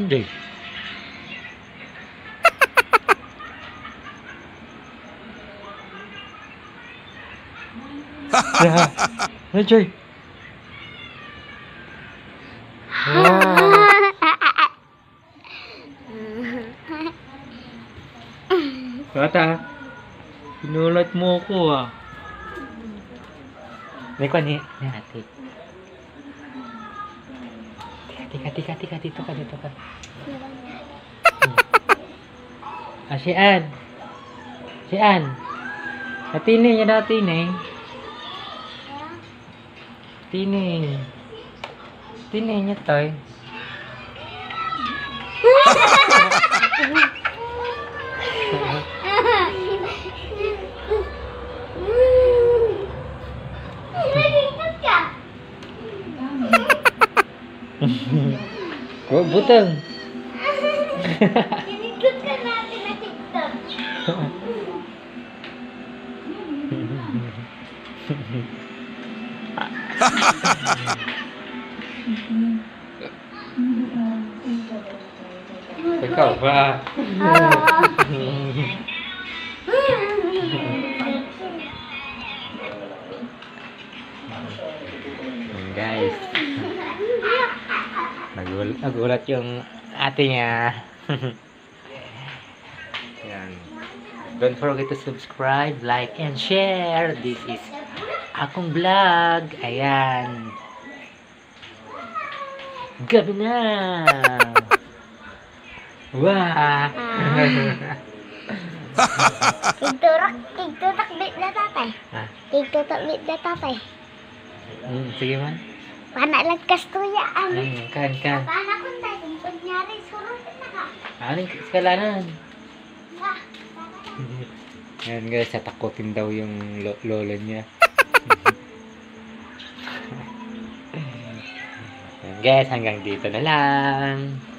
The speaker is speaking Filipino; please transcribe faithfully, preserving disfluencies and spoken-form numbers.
Hindi. Hey, Joy. Wow. Bata, pinulat mo ko ah. May kwan ni, ni ate. Tika, tika, tika, dito ka, dito ka. Ah, si Ann. Si Ann. Natini niya natin eh. Tini. Tini niya tayo. Kok butang. Ikut ka natin na TikTok. Ikaw ba? Guys, nagulat, nagulat yung ate niya. Yan. Don't forget to subscribe, like, and share. This is Akong vlog. Ayan. Gabi na. Wah. Tigturak, tigtutak bit na tatay. Ah. Tigtutak bit na tatay. Hmm, sige man. Panak lang kastuyaan. Hmm, kan, kan. Panak kung tayo, kung kunyari, surot na ka. Ano yung skalanan? Wah, Ayan guys, tatakotin daw yung lo lolo niya. Ayan guys, hanggang dito na lang.